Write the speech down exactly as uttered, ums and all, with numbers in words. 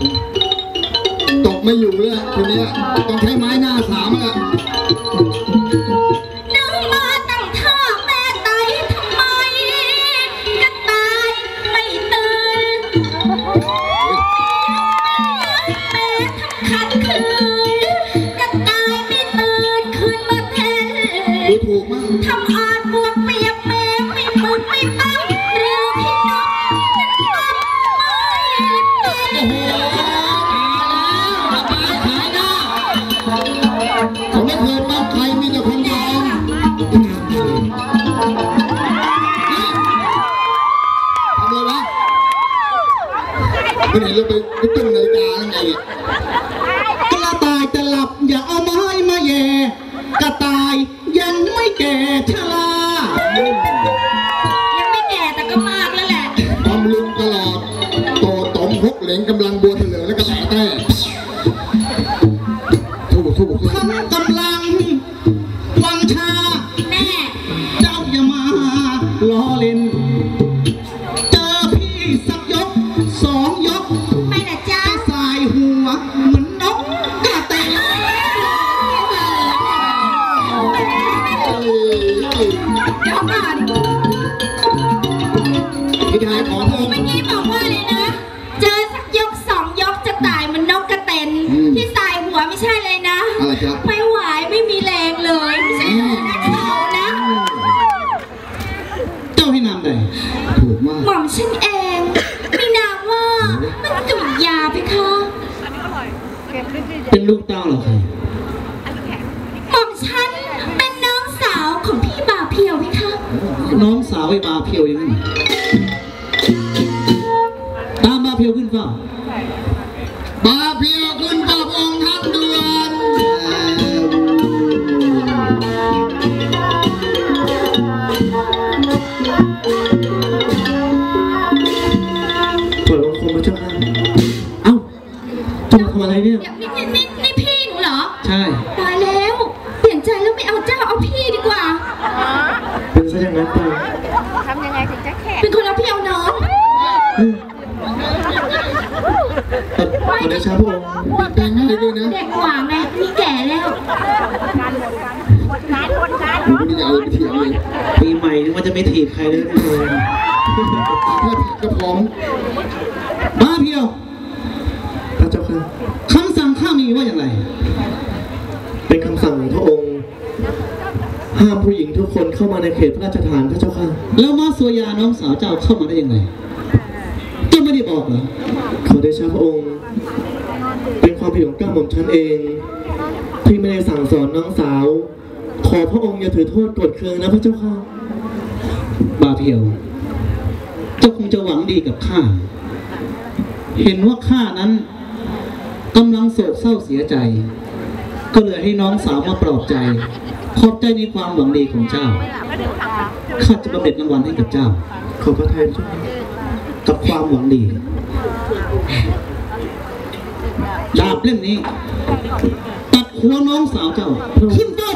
ตกไม่อยู่เลยคนนี้ต้องใช้ไม้หน้าสามแล้วน้องมาตั้งท่าแม่ไตทำไมกระต่ายไม่ตื่นแม่ทำขัดขืนกระต่ายไม่ตื่นคืนมาแทนดูถูกมากทำอาจบวกเปียกแม่ไม่มึนไม่ตั้งหรือพี่น้องเขาไม่เคยมาใครมีแต่คนยอมทำอะไรวะไม่เห็นเราไปไปตั้งนาฬิกาอะไรเนี่ยกระต่ายจะหลับอย่าเอาไม้มาแย่กระต่ายยังไม่แก่ชรายังไม่แก่แต่ก็มากแล้วแหละบำรุงตลอดโตตมพกเหลงกำลังบัวเหลืองและกระต่ายแต้ทุบทุบทุบกำลังวังชาแม่เจ้าอย่ามาล้อเล่นเจอพี่สักยกสองยกไม่ละจ้าสายหัวเหมือนนกกระเตงเดี๋ยวก่อนพี่ชายของผมเมื่อกี้บอกว่าเลยนะเจอสักยกสองยกจะตายมันนกกระเต็นที่สายหัวไม่ใช่เลยนะอะไรจ๊ะไม่ไหวไม่มีแรงเลยไม่ใช่นะเขานะเจ้าให้นามใดถูกมากหม่อมฉันเองมีนามว่ามันจุ่มยาไปค่ะเป็นลูกเต้าเหรอครับหม่อมฉันเป็นน้องสาวของพี่บาเพียวไหมคะน้องสาวไอ้บาเพียวยังไงตามบาเพียวขึ้นเฝ้าบาเพียวขึ้นเฝ้าองค์ท่านด่วนเปิดองค์คมมาเจ้าค่ะเอ้าจะมาทำอะไรเนี่ยนี่นี่นี่พี่หนูเหรอใช่ตายแล้วเปลี่ยนใจแล้วไม่เอาเจ้าเอาพี่ดีกว่าเป็นซะอย่างนั้นไปทำยังไงถึงจะแข็งเป็นคนเอาพี่เอาน้องขอได้ชาพระองค์แต่งง่ายด้วยนะเด็กกว่าไงนี่แก่แล้วการหมดการหมดการหมดการวันนี้จะเอาไปเถียงเลยปีใหม่นึกว่าจะไม่ถีบใครเลยไม่เลยถ้าผิดก็พร้อมบ้าเพียวพระเจ้าค่ะคำสั่งข้ามีว่าอย่างไรเป็นคำสั่งของพระองค์ห้ามผู้หญิงทุกคนเข้ามาในเขตพระราชฐานพระเจ้าค่ะแล้วมาสุยาน้องสาวเจ้าเข้ามาได้ยังไงเจ้าไม่ได้บอกเหรอขอได้ชาพระองค์เป็นความผิดของก้าวหม่อมฉันเองที่ไม่ได้สั่งสอนน้องสาวขอพระองค์อย่าถือโทษโกรธเคืองนะพระเจ้าค่ะบาเพียวเจ้าคงจะหวังดีกับข้าเห็นว่าข้านั้นกำลังโศกเศร้าเสียใจก็เลยให้น้องสาวมาปลอบใจขอบใจในความหวังดีของเจ้าข้าจะบำเหน็จรางวัลให้กับเจ้าขอพระทัยเจ้ากับความหวังดีดาบเล่มนี้ตัดหัวน้องสาวเจ้าขึ้นได้